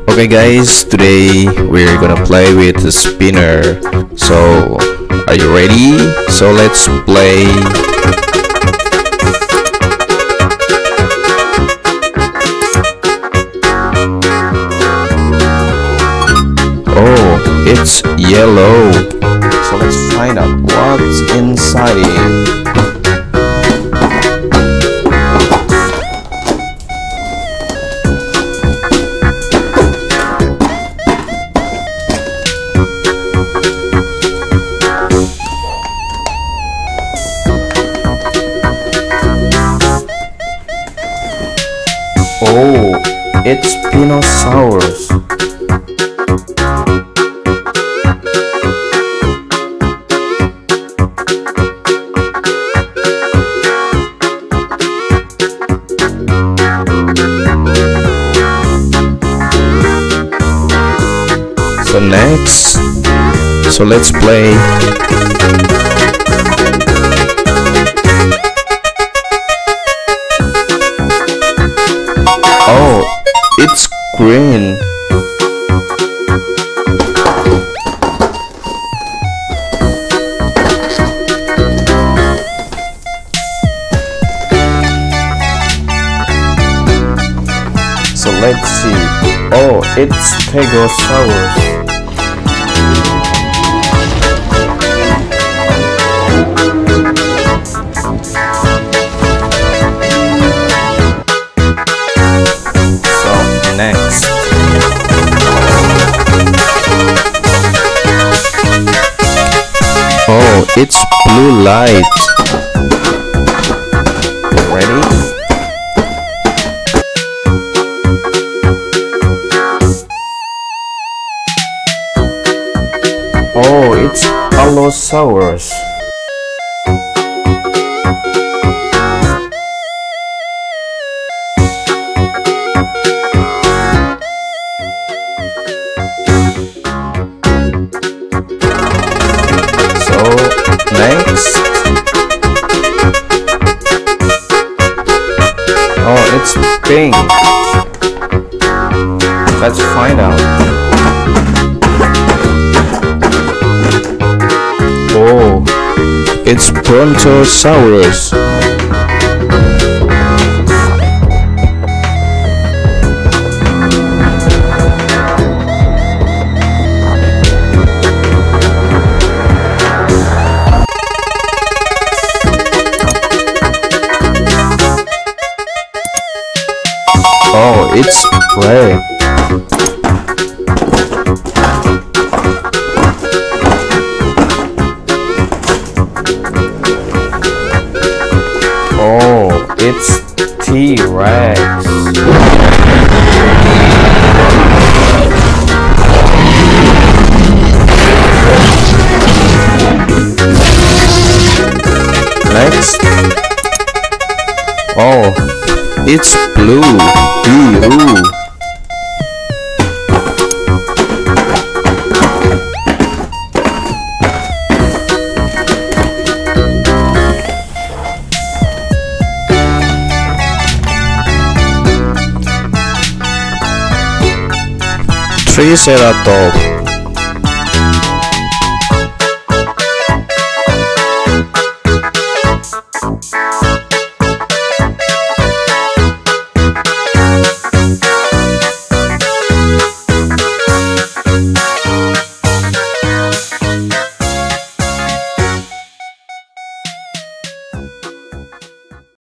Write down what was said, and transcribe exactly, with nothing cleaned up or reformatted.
Okay guys, today we're gonna play with the spinner. So, are you ready? So let's play. Oh, it's yellow. So let's find out what's inside it. Oh, it's dinosaurs. So next, so let's play. Oh, it's green. So let's see. Oh, it's stegosaurus. Next, oh, it's blue light. Ready? Oh, it's allosaurus. Next, oh, it's pink. Let's find out. Oh, it's brontosaurus. Oh, it's red. Oh, it's T-Rex. Next. Oh, it's blue. Ooh. Triceratop.